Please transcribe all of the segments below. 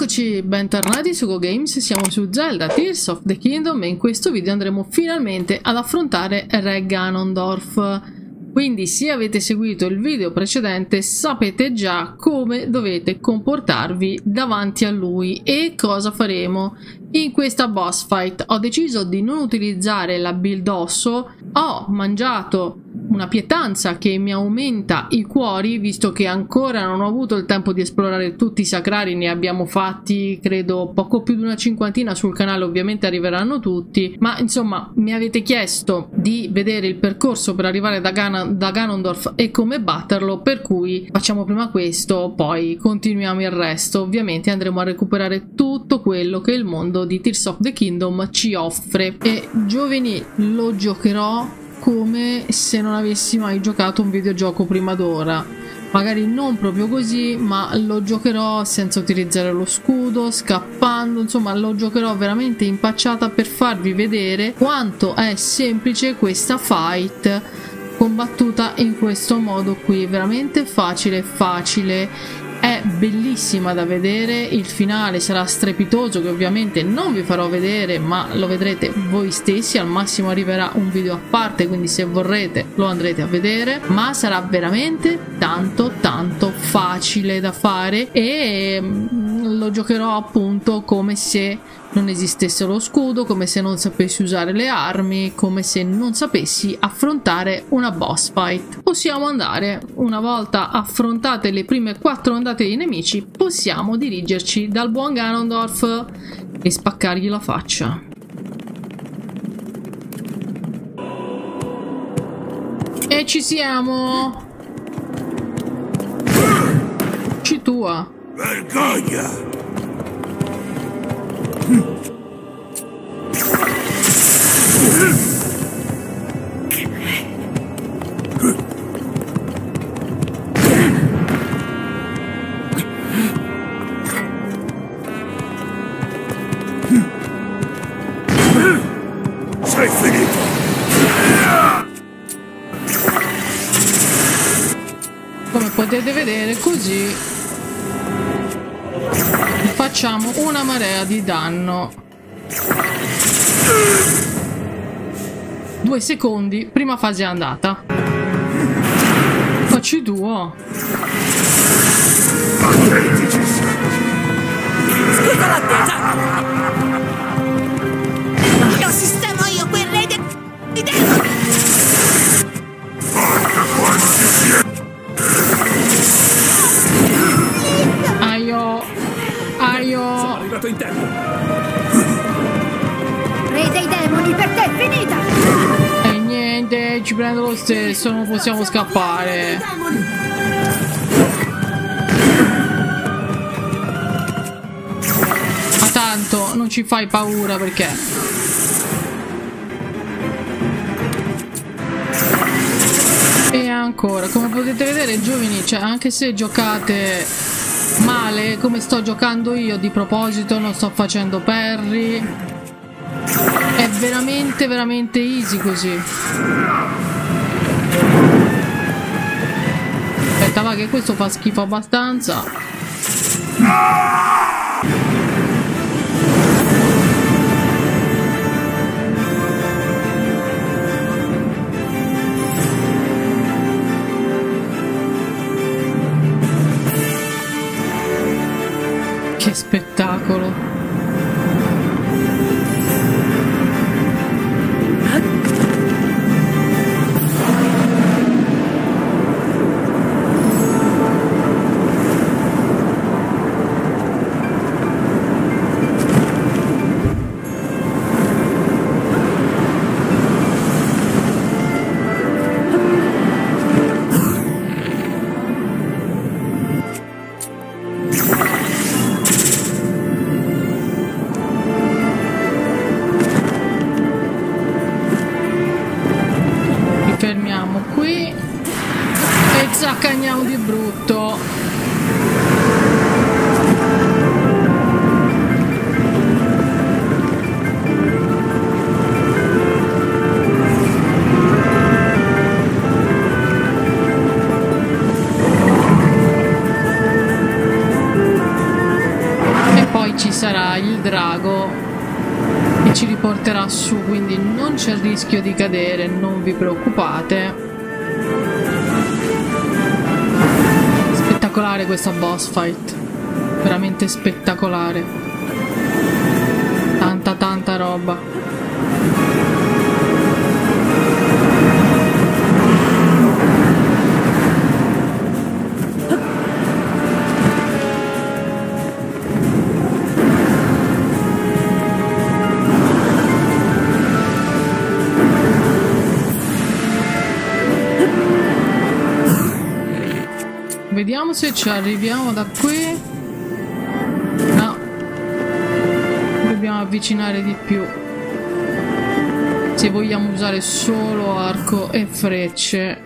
Eccoci, bentornati su GoGames, siamo su Zelda Tears of the Kingdom e in questo video andremo finalmente ad affrontare Re Ganondorf. Quindi se avete seguito il video precedente sapete già come dovete comportarvi davanti a lui e cosa faremo in questa boss fight. Ho deciso di non utilizzare la build osso, ho mangiato una pietanza che mi aumenta i cuori, visto che ancora non ho avuto il tempo di esplorare tutti i sacrari, ne abbiamo fatti credo poco più di una cinquantina sul canale, ovviamente arriveranno tutti, ma insomma mi avete chiesto di vedere il percorso per arrivare da Ganondorf e come batterlo, per cui facciamo prima questo, poi continuiamo il resto. Ovviamente andremo a recuperare tutto quello che il mondo di Tears of the Kingdom ci offre e giovani lo giocherò come se non avessi mai giocato un videogioco prima d'ora, magari non proprio così, ma lo giocherò senza utilizzare lo scudo, scappando, insomma lo giocherò veramente impacciata per farvi vedere quanto è semplice questa fight combattuta in questo modo qui, veramente facile. È bellissima da vedere, il finale sarà strepitoso che ovviamente non vi farò vedere ma lo vedrete voi stessi, al massimo arriverà un video a parte, quindi se vorrete lo andrete a vedere, ma sarà veramente tanto facile da fare e lo giocherò appunto come se non esistesse lo scudo, come se non sapessi usare le armi, come se non sapessi affrontare una boss fight. Possiamo andare, una volta affrontate le prime 4 ondate di nemici, possiamo dirigerci dal buon Ganondorf e spaccargli la faccia. E ci siamo! Ci tua! Vergogna! Sei finito! Come potete vedere, così facciamo una marea di danno. 2 secondi, prima fase è andata. Facci duo. Scusa l'attesa! Lo sistemo io quel re di demoni! Porca quanti siete! Aio! Sono arrivato in tempo! Re dei demoni, per te è finita! E niente, ci prendo lo stesso, non possiamo scappare. Ma tanto non ci fai paura perché... E ancora, come potete vedere giovani, cioè anche se giocate male come sto giocando io, di proposito non sto facendo parry, è veramente easy così. Aspetta, va che questo fa schifo abbastanza. Che spettacolo! poi ci sarà il drago che ci riporterà su, quindi non c'è il rischio di cadere, non vi preoccupate. Spettacolare questa boss fight, veramente spettacolare, tanta roba. Vediamo se ci arriviamo da qui. No, dobbiamo avvicinare di più se vogliamo usare solo arco e frecce.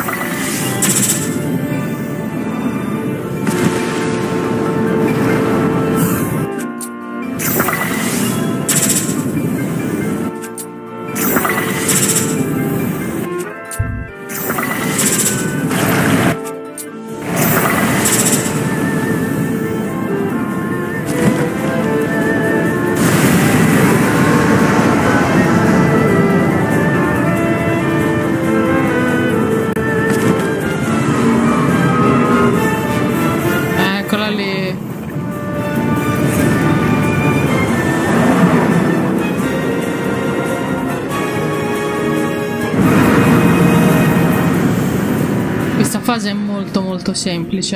Questa fase è molto semplice,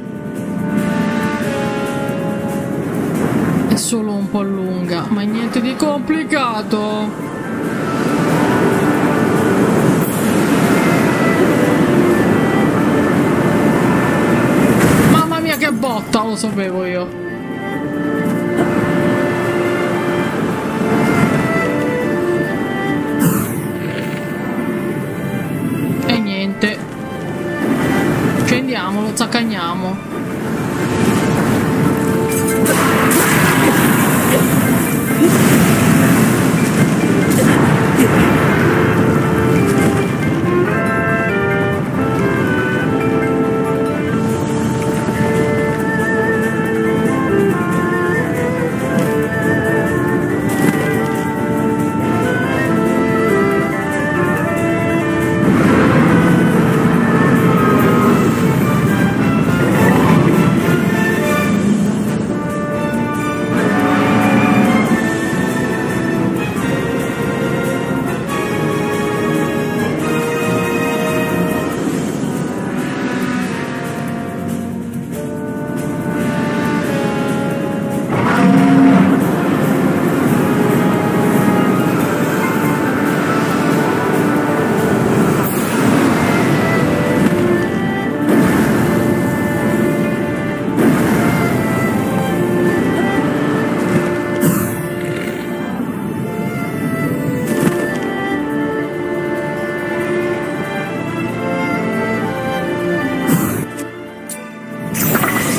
È solo un po' lunga, ma niente di complicato. Mamma mia che botta, lo sapevo io. E niente. Scendiamo, lo zaccagniamo.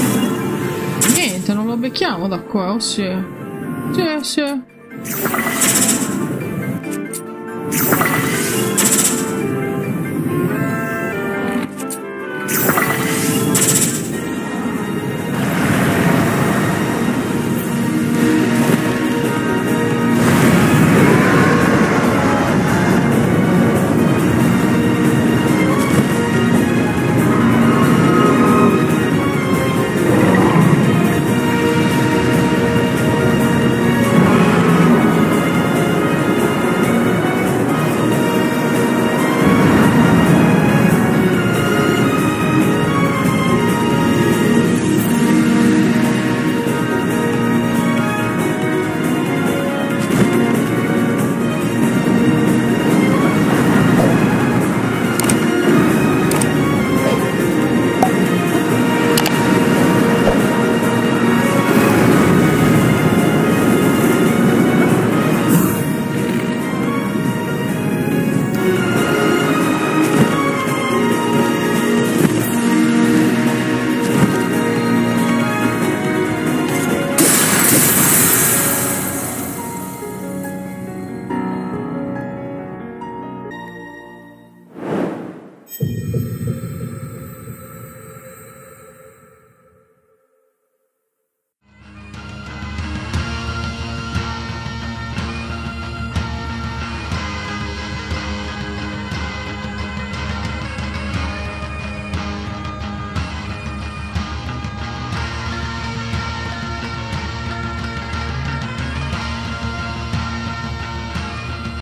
Non lo becchiamo da qua, o sì? Sì.